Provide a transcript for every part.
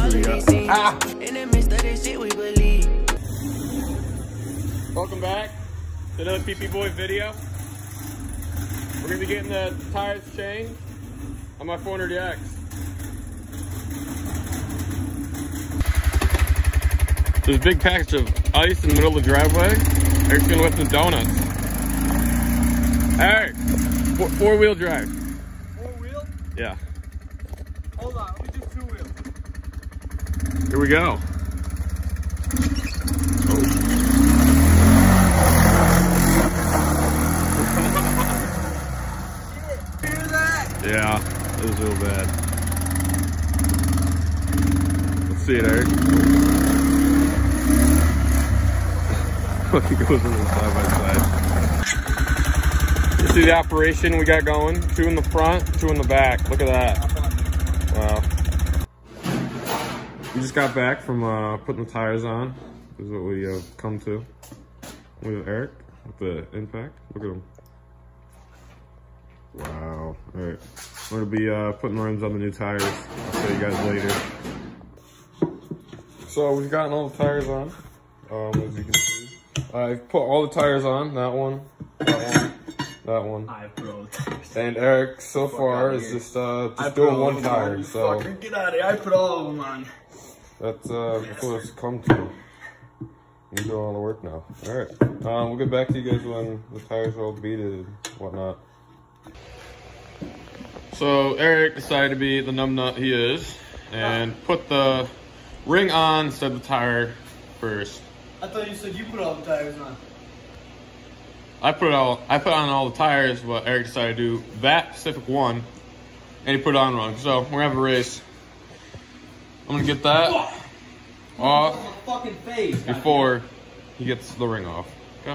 all of these things. In the midst of this shit we believe. Welcome back to another PP Boy video. We're gonna be getting the tires changed on my 400X. There's a big package of ice in the middle of the driveway. Eric's gonna whip some donuts. Eric, four-wheel drive. Four-wheel? Yeah. Hold on, let me do two-wheel. Here we go. Oh. Hear that? Yeah, it was real bad. Let's see it, Eric. He goes a little side by side. You see the operation we got going? 2 in the front, 2 in the back. Look at that. Wow. We just got back from putting the tires on. This is what we have come to. Look at Eric with the impact. Look at him. Wow. All right. We're gonna be putting rims on the new tires. I'll show you guys later. So we've gotten all the tires on, as you can see. I've put all the tires on. That one, that one. I bro. And Eric so far is just doing one tire. So fucker, get out of here! I put all of them on. that's what it's come to. We do all the work now. All right. We'll get back to you guys when the tires are all beaded and whatnot. So Eric decided to be the numbnut he is and put the ring on instead of the tire first. I thought you said you put all the tires on. I put on all the tires, but Eric decided to do that specific one, and he put it on wrong. So we're gonna have a race. I'm gonna get that off Fucking face before he gets the ring off. Okay.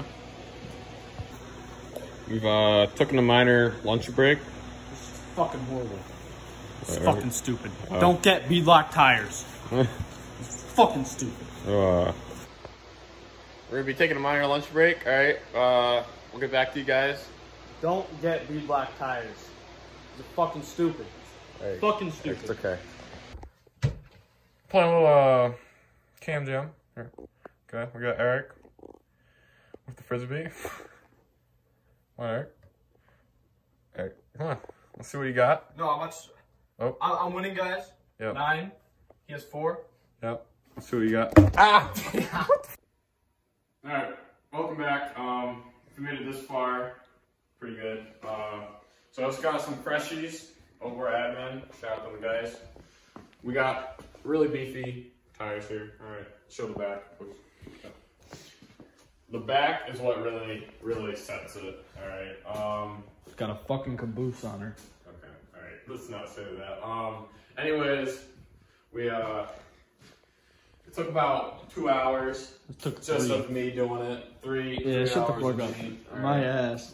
We've taken a minor lunch break. fucking horrible. It's Alright. fucking stupid. Don't get beadlock tires. It's fucking stupid. We're gonna be taking a minor lunch break. All right. We'll get back to you guys. Don't get beadlock tires. It's fucking stupid. Hey, Fucking stupid. It's okay. Playing a little cam jam. Here. Okay, we got Eric with the frisbee. Come on, Eric. Eric, come on. Let's see what you got. No, how much? Oh. I'm winning, guys. Yep. 9. He has 4. Yep. Let's see what you got. Ah! Alright, welcome back. If you made it this far, pretty good. So I just got some freshies over at Admin. Shout out to the guys. We got really beefy tires here. Alright, show the back. The back is what really sets it. Alright. It's got a fucking caboose on her. Okay, alright. Let's not say that. Anyways, we it took about 2 hours. It took just 3. of me doing it. 3 Yeah, shut the hours fuck of up. me. My ass.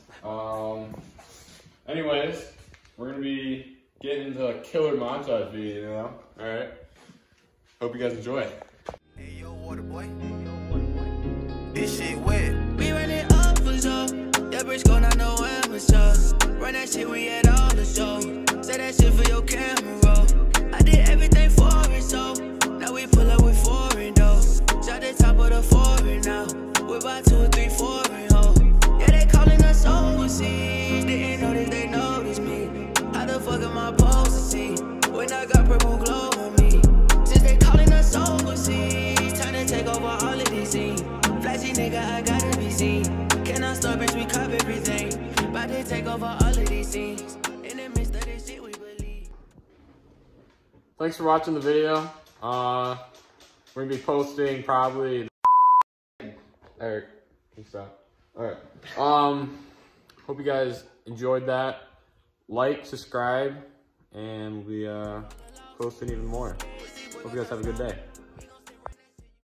Anyways, we're gonna be getting into a killer montage video, you know? Alright. Hope you guys enjoy. Hey yo, water boy. This shit wet. We run it up for sure. That bitch gon' not know amateur. Run that shit, we at all the show. Say that shit for your camera roll. I did everything for it, so now we pull up with foreign though. Shot the top of the foreign now. We're about 2 or 3 foreign ho. Yeah, they calling us overseas. Didn't notice they noticed me. How the fuck am I supposed to see when I got purple glow on me? Since they calling us overseas, time to take over all of these scenes. Flashy nigga, I gotta be seen. Can I start, bitch, we cop everything. About to take over all of these scenes. In the midst of this shit we believe. Thanks for watching the video. We're gonna be posting probably Eric, can you stop? Alright. Hope you guys enjoyed that. Like, subscribe, and we'll be posting even more. Hope you guys have a good day.